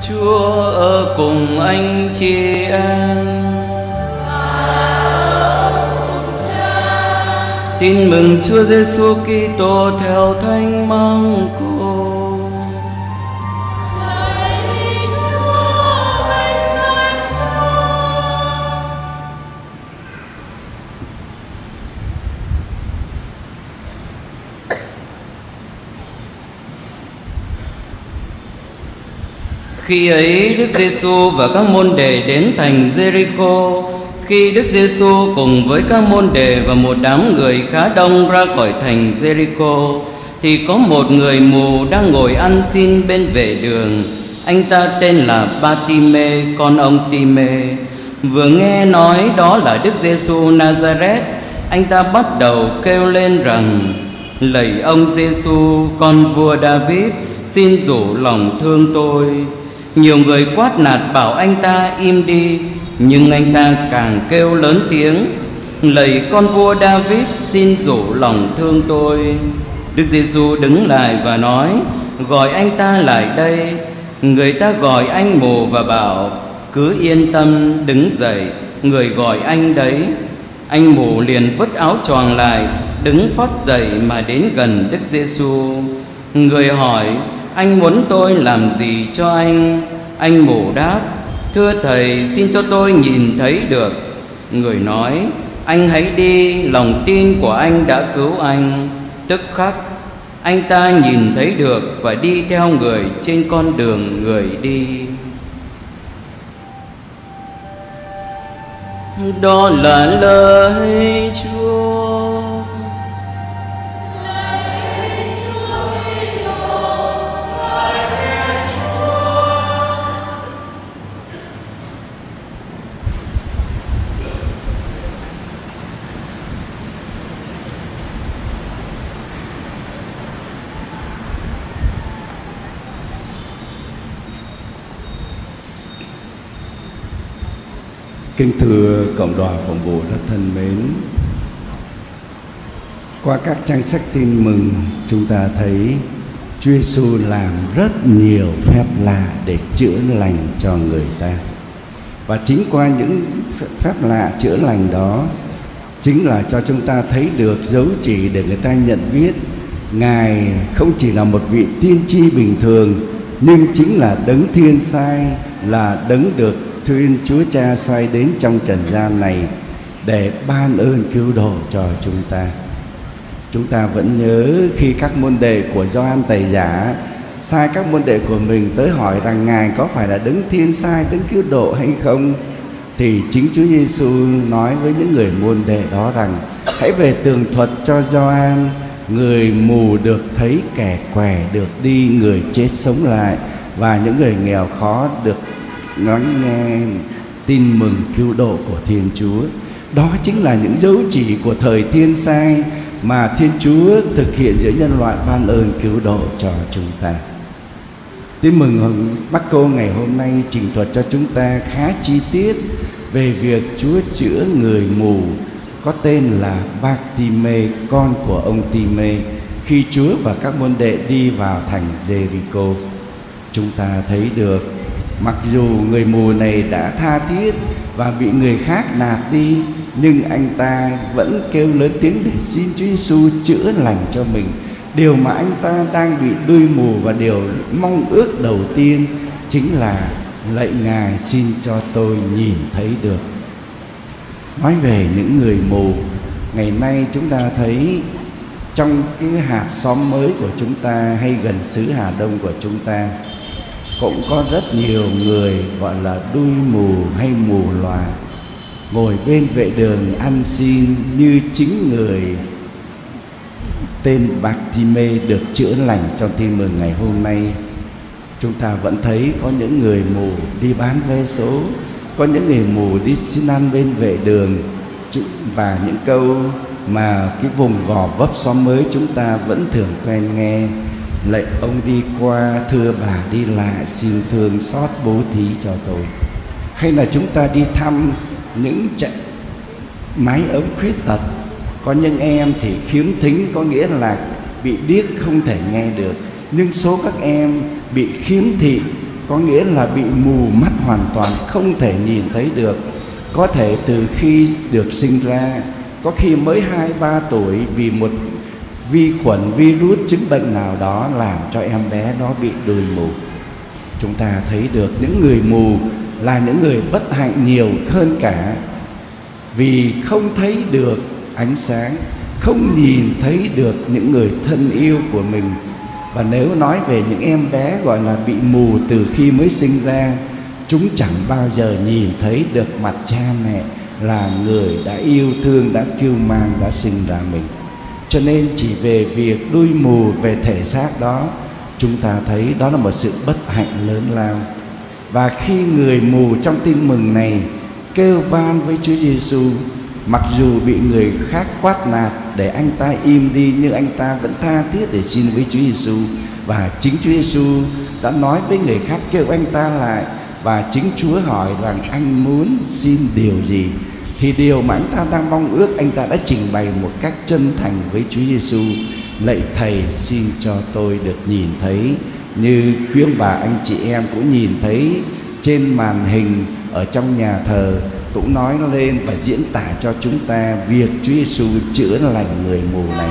Chúa ở cùng anh chị em. Tin mừng Chúa Giêsu Kitô theo Thánh Marco. Khi ấy Đức Giêsu và các môn đệ đến thành Giê-ri-cô. Khi Đức Giêsu cùng với các môn đệ và một đám người khá đông ra khỏi thành Giê-ri-cô, thì có một người mù đang ngồi ăn xin bên vệ đường. Anh ta tên là Ba-ti-mê, con ông Ti-mê. Vừa nghe nói đó là Đức Giêsu Na-za-rét, anh ta bắt đầu kêu lên rằng: Lạy ông Giêsu, con vua David, xin rủ lòng thương tôi. Nhiều người quát nạt bảo anh ta im đi, nhưng anh ta càng kêu lớn tiếng: Lạy con vua David, xin rủ lòng thương tôi. Đức Giêsu đứng lại và nói: Gọi anh ta lại đây. Người ta gọi anh mù và bảo: Cứ yên tâm, đứng dậy, người gọi anh đấy. Anh mù liền vứt áo choàng lại, đứng phắt dậy mà đến gần Đức Giêsu. Người hỏi: Anh muốn tôi làm gì cho anh? Anh mù đáp: Thưa Thầy, xin cho tôi nhìn thấy được. Người nói: Anh hãy đi, lòng tin của anh đã cứu anh. Tức khắc anh ta nhìn thấy được và đi theo người trên con đường người đi. Đó là lời Chúa. Kính thưa cộng đoàn phụng vụ rất thân mến, qua các trang sách tin mừng chúng ta thấy Chúa Giêsu làm rất nhiều phép lạ để chữa lành cho người ta. Và chính qua những phép lạ chữa lành đó chính là cho chúng ta thấy được dấu chỉ để người ta nhận biết Ngài không chỉ là một vị tiên tri bình thường, nhưng chính là đấng thiên sai, là đấng được Thiên Chúa Cha sai đến trong trần gian này để ban ơn cứu độ cho chúng ta. Chúng ta vẫn nhớ khi các môn đệ của Gioan Tẩy Giả sai các môn đệ của mình tới hỏi rằng Ngài có phải là đấng thiên sai, đấng cứu độ hay không, thì chính Chúa Giêsu nói với những người môn đệ đó rằng: hãy về tường thuật cho Gioan, người mù được thấy, kẻ què được đi, người chết sống lại, và những người nghèo khó được lắng nghe tin mừng cứu độ của Thiên Chúa. Đó chính là những dấu chỉ của thời thiên sai mà Thiên Chúa thực hiện giữa nhân loại, ban ơn cứu độ cho chúng ta. Tin mừng Marco ngày hôm nay trình thuật cho chúng ta khá chi tiết về việc Chúa chữa người mù có tên là Ba-ti-mê, con của ông Ti-mê, khi Chúa và các môn đệ đi vào thành Giê-ri-cô. Chúng ta thấy được mặc dù người mù này đã tha thiết và bị người khác nạt đi, nhưng anh ta vẫn kêu lớn tiếng để xin Chúa Giêsu chữa lành cho mình. Điều mà anh ta đang bị đuôi mù và điều mong ước đầu tiên chính là: lạy Ngài, xin cho tôi nhìn thấy được. Nói về những người mù, ngày nay chúng ta thấy trong cái hạt xóm mới của chúng ta hay gần xứ Hà Đông của chúng ta cũng có rất nhiều người gọi là đuôi mù hay mù lòa ngồi bên vệ đường ăn xin như chính người tên Ba-ti-mê được chữa lành trong tin mừng ngày hôm nay. Chúng ta vẫn thấy có những người mù đi bán vé số, có những người mù đi xin ăn bên vệ đường, và những câu mà cái vùng Gò Vấp xóm mới chúng ta vẫn thường quen nghe: lạy ông đi qua, thưa bà đi lại, xin thương xót bố thí cho tôi. Hay là chúng ta đi thăm những mái ấm khuyết tật, có những em thì khiếm thính, có nghĩa là bị điếc không thể nghe được, nhưng số các em bị khiếm thị có nghĩa là bị mù mắt hoàn toàn, không thể nhìn thấy được. Có thể từ khi được sinh ra, có khi mới 2-3 tuổi, vì một vi khuẩn, virus, chứng bệnh nào đó làm cho em bé đó bị đuôi mù. Chúng ta thấy được những người mù là những người bất hạnh nhiều hơn cả, vì không thấy được ánh sáng, không nhìn thấy được những người thân yêu của mình. Và nếu nói về những em bé gọi là bị mù từ khi mới sinh ra, chúng chẳng bao giờ nhìn thấy được mặt cha mẹ là người đã yêu thương, đã cưu mang, đã sinh ra mình. Cho nên chỉ về việc đuôi mù về thể xác đó, chúng ta thấy đó là một sự bất hạnh lớn lao. Và khi người mù trong tin mừng này kêu van với Chúa Giêsu, mặc dù bị người khác quát nạt để anh ta im đi, nhưng anh ta vẫn tha thiết để xin với Chúa Giêsu. Và chính Chúa Giêsu đã nói với người khác kêu anh ta lại, và chính Chúa hỏi rằng anh muốn xin điều gì, thì điều mà anh ta đang mong ước anh ta đã trình bày một cách chân thành với Chúa Giêsu. Lạy Thầy, xin cho tôi được nhìn thấy như quý ông bà anh chị em cũng nhìn thấy trên màn hình ở trong nhà thờ, cũng nói lên và diễn tả cho chúng ta việc Chúa Giêsu chữa lành người mù này.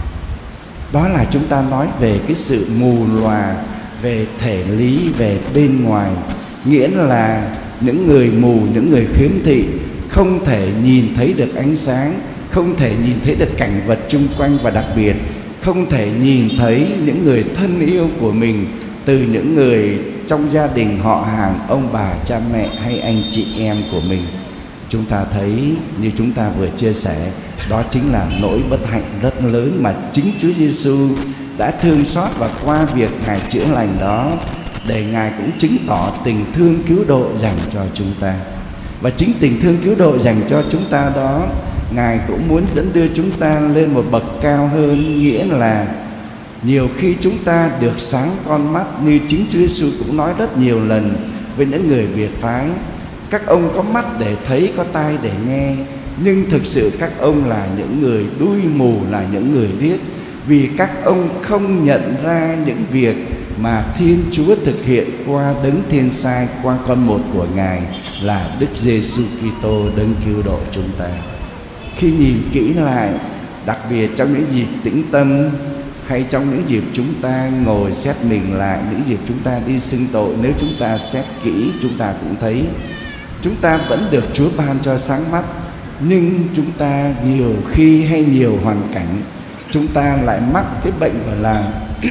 Đó là chúng ta nói về cái sự mù lòa về thể lý, về bên ngoài. Nghĩa là những người mù, những người khiếm thị không thể nhìn thấy được ánh sáng, không thể nhìn thấy được cảnh vật chung quanh, và đặc biệt không thể nhìn thấy những người thân yêu của mình từ những người trong gia đình, họ hàng, ông bà, cha mẹ hay anh chị em của mình. Chúng ta thấy như chúng ta vừa chia sẻ, đó chính là nỗi bất hạnh rất lớn mà chính Chúa Giêsu đã thương xót, và qua việc Ngài chữa lành đó để Ngài cũng chứng tỏ tình thương cứu độ dành cho chúng ta. Và chính tình thương cứu độ dành cho chúng ta đó, Ngài cũng muốn dẫn đưa chúng ta lên một bậc cao hơn. Nghĩa là nhiều khi chúng ta được sáng con mắt, như chính Chúa Giêsu cũng nói rất nhiều lần với những người biệt phái: các ông có mắt để thấy, có tai để nghe, nhưng thực sự các ông là những người đuôi mù, là những người điếc, vì các ông không nhận ra những việc mà Thiên Chúa thực hiện qua Đấng Thiên Sai, qua con một của Ngài là Đức Giêsu Kitô, Đấng cứu độ chúng ta. Khi nhìn kỹ lại, đặc biệt trong những dịp tĩnh tâm hay trong những dịp chúng ta ngồi xét mình lại, những dịp chúng ta đi xưng tội, nếu chúng ta xét kỹ, chúng ta cũng thấy chúng ta vẫn được Chúa ban cho sáng mắt, nhưng chúng ta nhiều khi hay nhiều hoàn cảnh chúng ta lại mắc cái bệnh gọi là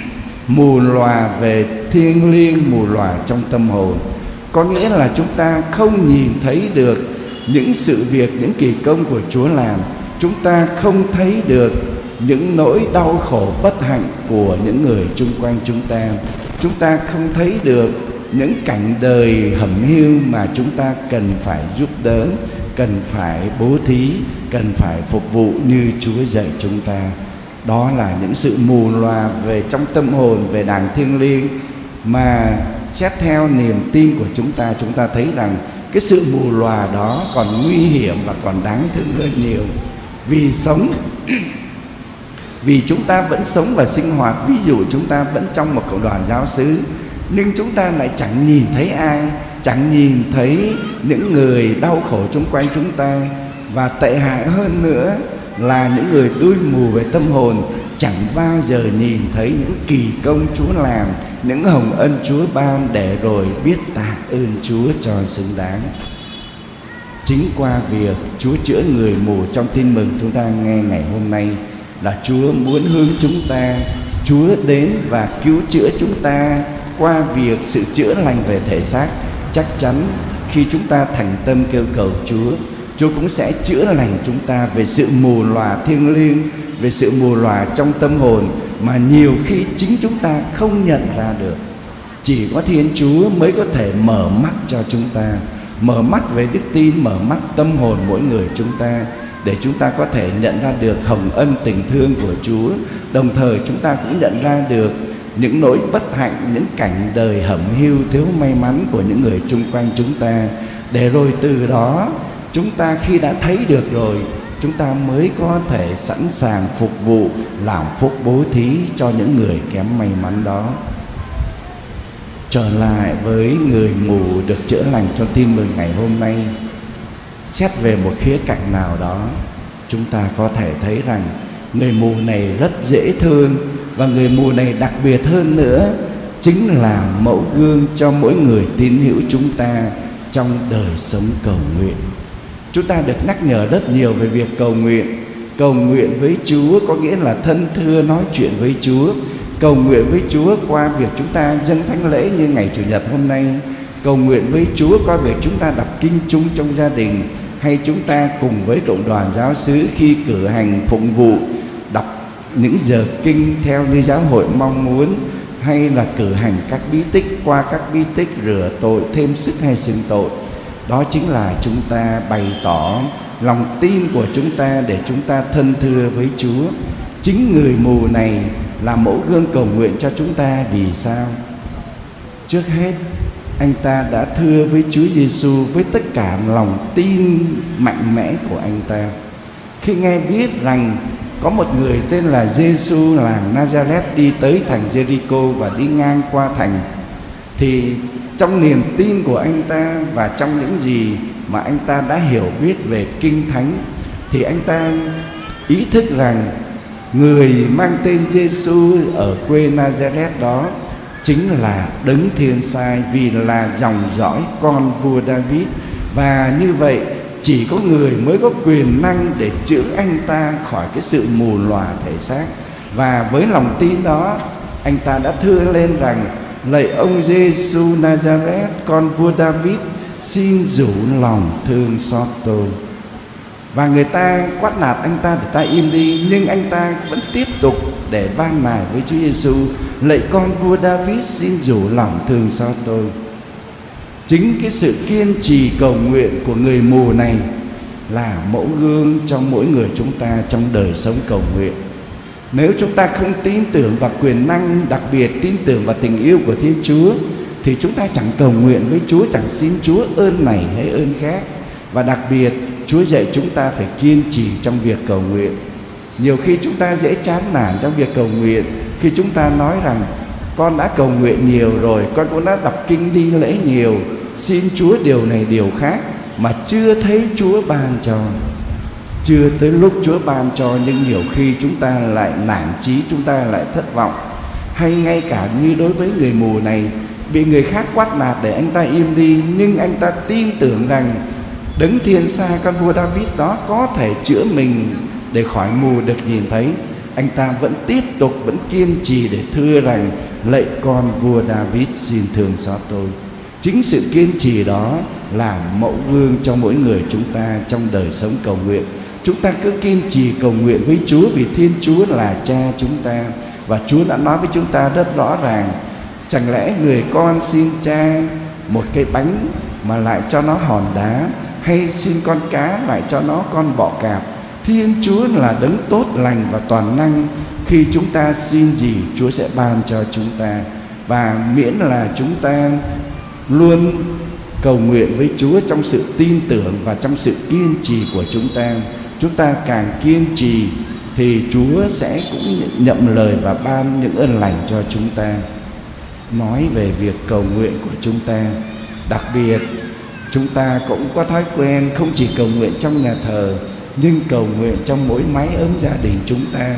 mù lòa về thiêng liêng, mù lòa trong tâm hồn. Có nghĩa là chúng ta không nhìn thấy được những sự việc, những kỳ công của Chúa làm. Chúng ta không thấy được những nỗi đau khổ bất hạnh của những người chung quanh chúng ta. Chúng ta không thấy được những cảnh đời hẩm hiu mà chúng ta cần phải giúp đỡ, cần phải bố thí, cần phải phục vụ như Chúa dạy chúng ta. Đó là những sự mù lòa về trong tâm hồn, về đàng thiêng liêng, mà xét theo niềm tin của chúng ta thấy rằng cái sự mù lòa đó còn nguy hiểm và còn đáng thương hơn nhiều. Vì sống vì chúng ta vẫn sống và sinh hoạt, ví dụ chúng ta vẫn trong một cộng đoàn giáo xứ, nhưng chúng ta lại chẳng nhìn thấy ai, chẳng nhìn thấy những người đau khổ xung quanh chúng ta. Và tệ hại hơn nữa là những người đuôi mù về tâm hồn chẳng bao giờ nhìn thấy những kỳ công Chúa làm, những hồng ân Chúa ban, để rồi biết tạ ơn Chúa cho xứng đáng. Chính qua việc Chúa chữa người mù trong tin mừng chúng ta nghe ngày hôm nay là Chúa muốn hướng chúng ta, Chúa đến và cứu chữa chúng ta qua việc sự chữa lành về thể xác. Chắc chắn khi chúng ta thành tâm kêu cầu Chúa, Chúa cũng sẽ chữa lành chúng ta về sự mù lòa thiêng liêng, về sự mù lòa trong tâm hồn mà nhiều khi chính chúng ta không nhận ra được. Chỉ có Thiên Chúa mới có thể mở mắt cho chúng ta, mở mắt về đức tin, mở mắt tâm hồn mỗi người chúng ta, để chúng ta có thể nhận ra được hồng ân tình thương của Chúa. Đồng thời chúng ta cũng nhận ra được những nỗi bất hạnh, những cảnh đời hẩm hiu thiếu may mắn của những người chung quanh chúng ta, để rồi từ đó chúng ta khi đã thấy được rồi, chúng ta mới có thể sẵn sàng phục vụ, làm phúc bố thí cho những người kém may mắn đó. trở lại với người mù được chữa lành trong tin mừng ngày hôm nay, xét về một khía cạnh nào đó, chúng ta có thể thấy rằng người mù này rất dễ thương, và người mù này đặc biệt hơn nữa chính là mẫu gương cho mỗi người tín hữu chúng ta trong đời sống cầu nguyện. Chúng ta được nhắc nhở rất nhiều về việc cầu nguyện. Cầu nguyện với Chúa có nghĩa là thân thưa nói chuyện với Chúa. Cầu nguyện với Chúa qua việc chúng ta dâng thánh lễ như ngày Chủ nhật hôm nay. Cầu nguyện với Chúa qua việc chúng ta đọc kinh chung trong gia đình, hay chúng ta cùng với cộng đoàn giáo xứ khi cử hành phụng vụ đọc những giờ kinh theo như giáo hội mong muốn, hay là cử hành các bí tích, qua các bí tích rửa tội, thêm sức hay xưng tội. Đó chính là chúng ta bày tỏ lòng tin của chúng ta để chúng ta thân thưa với Chúa. Chính người mù này là mẫu gương cầu nguyện cho chúng ta. Vì sao? Trước hết, anh ta đã thưa với Chúa Giêsu với tất cả lòng tin mạnh mẽ của anh ta. Khi nghe biết rằng có một người tên là Giêsu làng Nazareth đi tới thành Jericho và đi ngang qua thành, thì trong niềm tin của anh ta và trong những gì mà anh ta đã hiểu biết về Kinh Thánh, thì anh ta ý thức rằng người mang tên Giêsu ở quê Nazareth đó chính là Đấng Thiên Sai, vì là dòng dõi con vua David. Và như vậy chỉ có người mới có quyền năng để chữa anh ta khỏi cái sự mù lòa thể xác. Và với lòng tin đó, anh ta đã thưa lên rằng: lạy ông Giêsu Nazareth, con vua David, xin rủ lòng thương xót tôi. Và người ta quát nạt anh ta để ta im đi, nhưng anh ta vẫn tiếp tục để van nài với Chúa Giêsu: lạy con vua David, xin rủ lòng thương xót tôi. Chính cái sự kiên trì cầu nguyện của người mù này là mẫu gương cho mỗi người chúng ta trong đời sống cầu nguyện. Nếu chúng ta không tin tưởng vào quyền năng, đặc biệt tin tưởng vào tình yêu của Thiên Chúa, thì chúng ta chẳng cầu nguyện với Chúa, chẳng xin Chúa ơn này hay ơn khác. Và đặc biệt Chúa dạy chúng ta phải kiên trì trong việc cầu nguyện. Nhiều khi chúng ta dễ chán nản trong việc cầu nguyện khi chúng ta nói rằng: con đã cầu nguyện nhiều rồi, con cũng đã đọc kinh đi lễ nhiều, xin Chúa điều này điều khác, mà chưa thấy Chúa ban cho. Chưa tới lúc Chúa ban cho, nhưng nhiều khi chúng ta lại nản chí, chúng ta lại thất vọng. Hay ngay cả như đối với người mù này, bị người khác quát nạt để anh ta im đi, nhưng anh ta tin tưởng rằng Đấng Thiên Sai, con vua David đó, có thể chữa mình để khỏi mù được nhìn thấy. Anh ta vẫn tiếp tục, vẫn kiên trì để thưa rằng: lạy con vua David, xin thương xót tôi. Chính sự kiên trì đó là mẫu gương cho mỗi người chúng ta trong đời sống cầu nguyện. Chúng ta cứ kiên trì cầu nguyện với Chúa, vì Thiên Chúa là Cha chúng ta. Và Chúa đã nói với chúng ta rất rõ ràng: chẳng lẽ người con xin Cha một cái bánh mà lại cho nó hòn đá, hay xin con cá lại cho nó con bọ cạp? Thiên Chúa là Đấng tốt lành và toàn năng. Khi chúng ta xin gì, Chúa sẽ ban cho chúng ta. Và miễn là chúng ta luôn cầu nguyện với Chúa trong sự tin tưởng và trong sự kiên trì của chúng ta càng kiên trì thì Chúa sẽ cũng nhậm lời và ban những ơn lành cho chúng ta. Nói về việc cầu nguyện của chúng ta, đặc biệt chúng ta cũng có thói quen không chỉ cầu nguyện trong nhà thờ, nhưng cầu nguyện trong mỗi mái ấm gia đình chúng ta.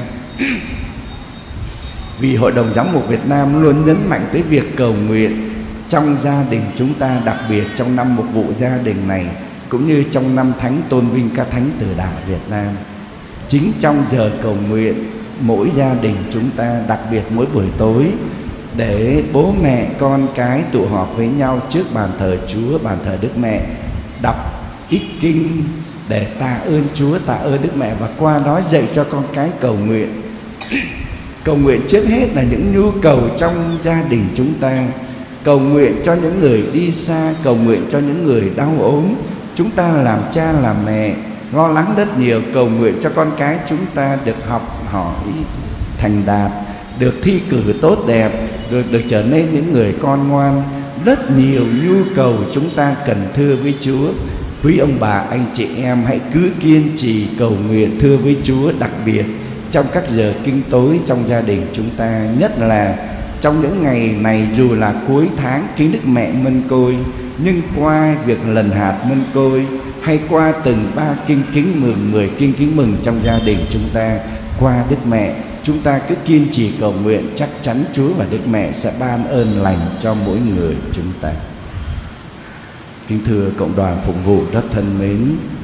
Vì Hội đồng Giám mục Việt Nam luôn nhấn mạnh tới việc cầu nguyện trong gia đình chúng ta, đặc biệt trong năm mục vụ gia đình này, cũng như trong năm Thánh tôn vinh các Thánh Tử Đạo Việt Nam. Chính trong giờ cầu nguyện, mỗi gia đình chúng ta, đặc biệt mỗi buổi tối, để bố mẹ con cái tụ họp với nhau trước bàn thờ Chúa, bàn thờ Đức Mẹ, đọc ít kinh để tạ ơn Chúa, tạ ơn Đức Mẹ, và qua đó dạy cho con cái cầu nguyện. Cầu nguyện trước hết là những nhu cầu trong gia đình chúng ta, cầu nguyện cho những người đi xa, cầu nguyện cho những người đau ốm. Chúng ta làm cha làm mẹ lo lắng rất nhiều, cầu nguyện cho con cái chúng ta được học hỏi thành đạt, được thi cử tốt đẹp, được trở nên những người con ngoan. Rất nhiều nhu cầu chúng ta cần thưa với Chúa. Quý ông bà, anh chị em hãy cứ kiên trì cầu nguyện thưa với Chúa, đặc biệt trong các giờ kinh tối trong gia đình chúng ta, nhất là trong những ngày này dù là cuối tháng kính Đức Mẹ Mân Côi, nhưng qua việc lần hạt Mân Côi hay qua từng 3 kinh kính mừng, 10 kinh kính mừng trong gia đình chúng ta, qua Đức Mẹ, chúng ta cứ kiên trì cầu nguyện, chắc chắn Chúa và Đức Mẹ sẽ ban ơn lành cho mỗi người chúng ta. Kính thưa cộng đoàn phụng vụ rất thân mến,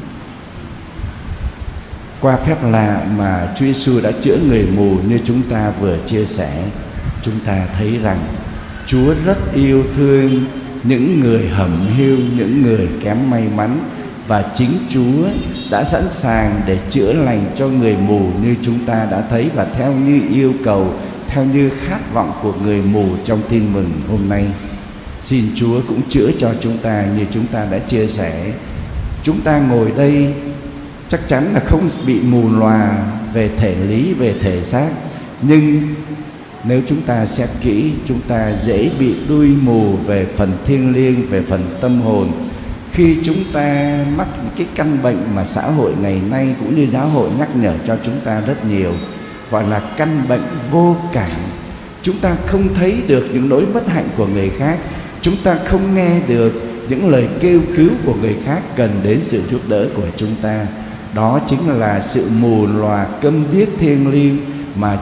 qua phép lạ mà Chúa Giêsu đã chữa người mù như chúng ta vừa chia sẻ, chúng ta thấy rằng Chúa rất yêu thương những người hẩm hiu, những người kém may mắn, và chính Chúa đã sẵn sàng để chữa lành cho người mù như chúng ta đã thấy, và theo như yêu cầu, theo như khát vọng của người mù trong tin mừng hôm nay. Xin Chúa cũng chữa cho chúng ta như chúng ta đã chia sẻ. Chúng ta ngồi đây chắc chắn là không bị mù lòa về thể lý, về thể xác, nhưng nếu chúng ta xét kỹ, chúng ta dễ bị đuôi mù về phần thiêng liêng, về phần tâm hồn, khi chúng ta mắc cái căn bệnh mà xã hội ngày nay cũng như giáo hội nhắc nhở cho chúng ta rất nhiều, gọi là căn bệnh vô cảm. Chúng ta không thấy được những nỗi bất hạnh của người khác, chúng ta không nghe được những lời kêu cứu của người khác cần đến sự giúp đỡ của chúng ta. Đó chính là sự mù lòa câm điếc thiêng liêng mà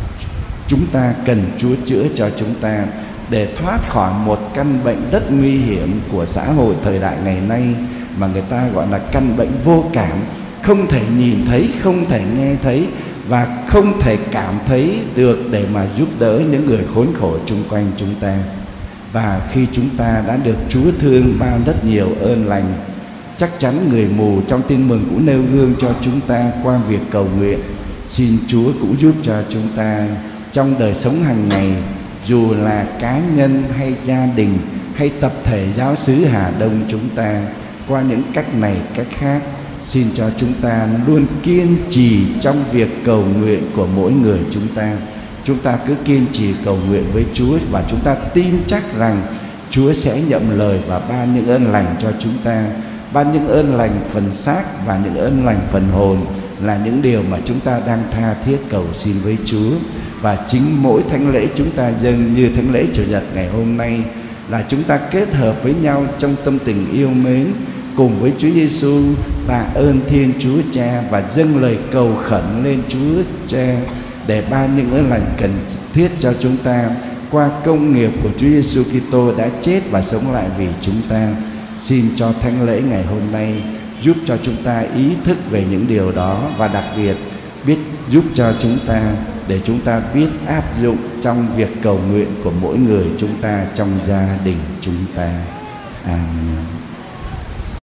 chúng ta cần Chúa chữa cho chúng ta, để thoát khỏi một căn bệnh rất nguy hiểm của xã hội thời đại ngày nay mà người ta gọi là căn bệnh vô cảm, không thể nhìn thấy, không thể nghe thấy và không thể cảm thấy được để mà giúp đỡ những người khốn khổ chung quanh chúng ta. Và khi chúng ta đã được Chúa thương ban rất nhiều ơn lành, chắc chắn người mù trong tin mừng cũng nêu gương cho chúng ta qua việc cầu nguyện. Xin Chúa cũng giúp cho chúng ta trong đời sống hàng ngày, dù là cá nhân hay gia đình hay tập thể giáo xứ Hà Đông chúng ta, qua những cách này cách khác, xin cho chúng ta luôn kiên trì trong việc cầu nguyện của mỗi người chúng ta. Chúng ta cứ kiên trì cầu nguyện với Chúa, và chúng ta tin chắc rằng Chúa sẽ nhậm lời và ban những ơn lành cho chúng ta. Ban những ơn lành phần xác và những ơn lành phần hồn là những điều mà chúng ta đang tha thiết cầu xin với Chúa. Và chính mỗi thánh lễ chúng ta dâng như thánh lễ Chủ nhật ngày hôm nay là chúng ta kết hợp với nhau trong tâm tình yêu mến, cùng với Chúa Giêsu tạ ơn Thiên Chúa Cha và dâng lời cầu khẩn lên Chúa Cha để ban những ơn lành cần thiết cho chúng ta qua công nghiệp của Chúa Giêsu Kitô đã chết và sống lại vì chúng ta. Xin cho thánh lễ ngày hôm nay giúp cho chúng ta ý thức về những điều đó, và đặc biệt biết giúp cho chúng ta để chúng ta biết áp dụng trong việc cầu nguyện của mỗi người chúng ta trong gia đình chúng ta. Amen.